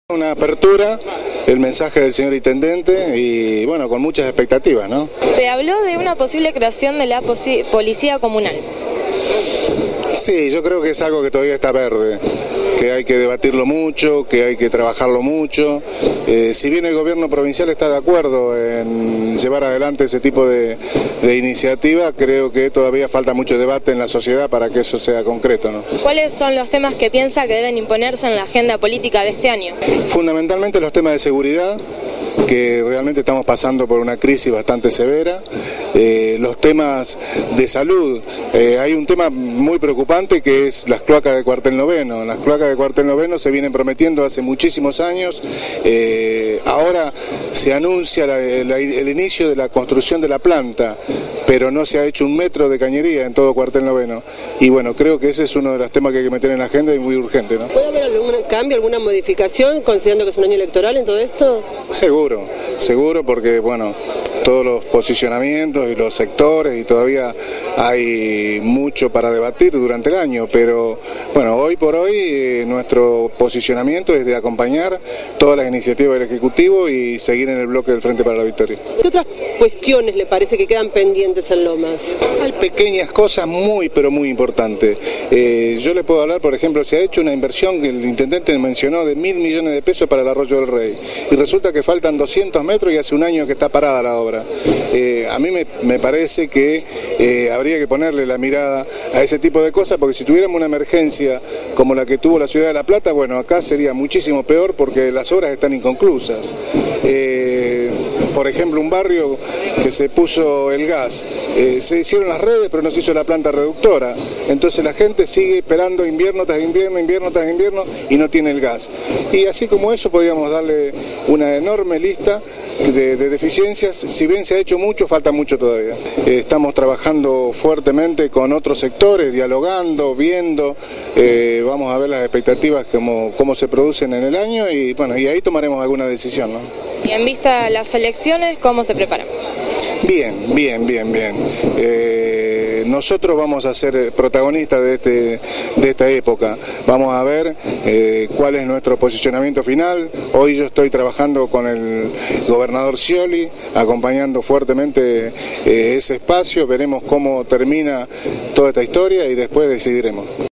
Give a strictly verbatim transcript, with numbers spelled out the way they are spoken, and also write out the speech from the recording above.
Una apertura, el mensaje del señor intendente y bueno, con muchas expectativas, ¿no? Se habló de una posible creación de la policía comunal. Sí, yo creo que es algo que todavía está verde, que hay que debatirlo mucho, que hay que trabajarlo mucho. Eh, si bien el gobierno provincial está de acuerdo en llevar adelante ese tipo de, de iniciativa, creo que todavía falta mucho debate en la sociedad para que eso sea concreto, ¿no? ¿Cuáles son los temas que piensa que deben imponerse en la agenda política de este año? Fundamentalmente los temas de seguridad, que realmente estamos pasando por una crisis bastante severa, eh, los temas de salud, eh, hay un tema muy preocupante que es las cloacas de Cuartel Noveno. Las cloacas de Cuartel Noveno se vienen prometiendo hace muchísimos años, eh, ahora se anuncia la, la, el inicio de la construcción de la planta, pero no se ha hecho un metro de cañería en todo Cuartel Noveno, y bueno, creo que ese es uno de los temas que hay que meter en la agenda y muy urgente, ¿no? ¿Puede haber algún cambio, alguna modificación, considerando que es un año electoral en todo esto? Seguro, seguro, porque bueno, todos los posicionamientos y los sectores y todavía hay mucho para debatir durante el año, pero bueno, hoy por hoy eh, nuestro posicionamiento es de acompañar todas las iniciativas del Ejecutivo y seguir en el bloque del Frente para la Victoria. ¿Qué otras cuestiones le parece que quedan pendientes en Lomas? Hay pequeñas cosas muy pero muy importantes. Eh, yo le puedo hablar, por ejemplo, se ha hecho una inversión que el intendente mencionó de mil millones de pesos para el Arroyo del Rey y resulta que faltan doscientos metros y hace un año que está parada la obra. Eh, a mí me, me parece que eh, habría que ponerle la mirada a ese tipo de cosas, porque si tuviéramos una emergencia como la que tuvo la ciudad de La Plata, bueno, acá sería muchísimo peor porque las obras están inconclusas. Eh, por ejemplo, un barrio que se puso el gas, eh, se hicieron las redes pero no se hizo la planta reductora, entonces la gente sigue esperando invierno tras invierno, invierno tras invierno y no tiene el gas. Y así como eso podríamos darle una enorme lista de, de deficiencias. Si bien se ha hecho mucho, falta mucho todavía. Eh, estamos trabajando fuertemente con otros sectores, dialogando, viendo, eh, vamos a ver las expectativas, cómo, cómo se producen en el año y bueno, y ahí tomaremos alguna decisión, ¿no? Y en vista de las elecciones, ¿cómo se preparan? Bien, bien, bien, bien. Eh, nosotros vamos a ser protagonistas de, este, de esta época. Vamos a ver eh, cuál es nuestro posicionamiento final. Hoy yo estoy trabajando con el gobernador Scioli, acompañando fuertemente eh, ese espacio. Veremos cómo termina toda esta historia y después decidiremos.